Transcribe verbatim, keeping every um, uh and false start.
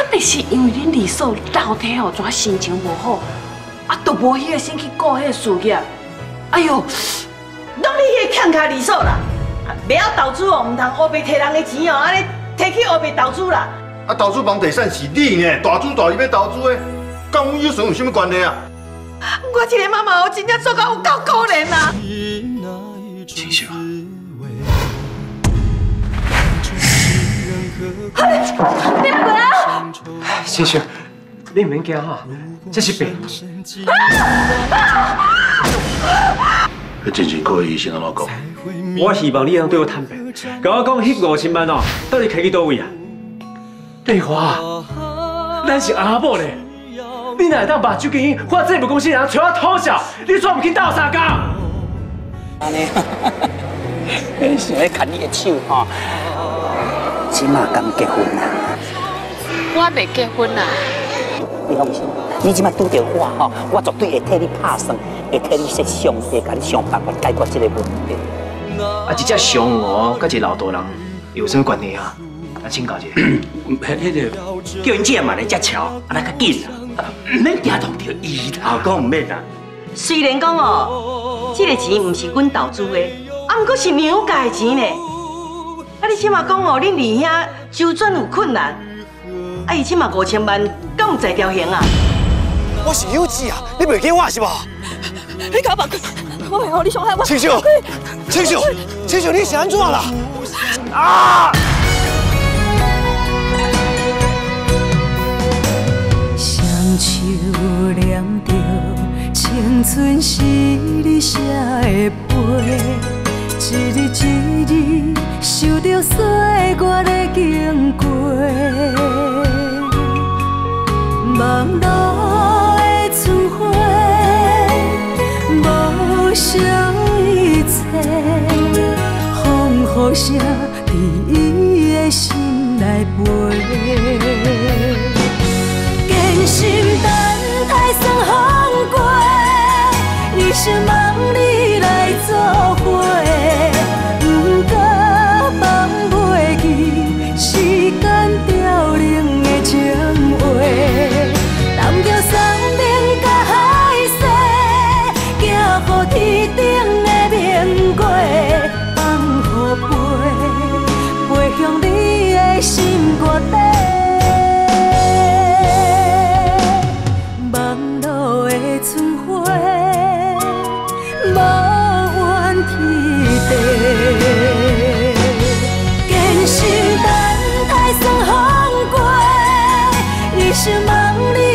定是因为恁二嫂老体哦，怎心情无好，啊，都无迄个心去顾迄个事业。哎呦，拢你迄个欠卡二嫂啦！不要投资哦，唔通黑白摕人的钱哦，安尼摕去黑白投资啦。 啊，投资房地产是你呢，大主大利要投资的，跟阮有算有什么关系啊？ 我这个妈妈哦，真正做到有够可怜啊！ 青秀， 你们过来啊！ 青秀，你唔免惊哈，这是病。 迄精神科医生安怎讲？ 我希望你能对我坦白，甲我讲，迄五千万哦，到底开去倒位啊？丽华，咱是阿某咧，你哪会当把酒给我这部公司人找我偷笑？你怎唔去斗相共？ 安尼，你想要牵你的手吼？即马敢结婚啊？ 我袂结婚啊！ 你放心，你即马拄着我吼，我绝对会替你拍算，会替你设详细，甲你想办法解决这个问题。 啊，一只上鹅，甲一个老大人有什么关系啊？啊，请教一下。 迄个叫因姐嘛来接桥，啊那较紧啊，唔免惊动着伊啦。后讲唔免啦。 虽然讲哦，这个钱唔是阮投资的，啊，毋过是娘家的钱呢。啊，你即马讲哦，恁二兄周转有困难，啊，伊即马五千万，敢有在条形啊？ 我是有志啊，你袂记我是吧？ 你搞吧，我袂让你伤害我。 青秀，青秀，青秀，你是安怎啦？啊！ 双手念着青春是你写的碑，一日一日受着岁月的经过，望路的春花，无想一切，风雨声伫伊的心内飞。艰辛等待算风过，一生望你来作伙。不过放袂记时间凋零的情话，揽着山顶甲海誓，行乎天顶的明月，放乎飞，飞向你的心肝底。春花无怨天地，艰辛等待算风过，一生望你。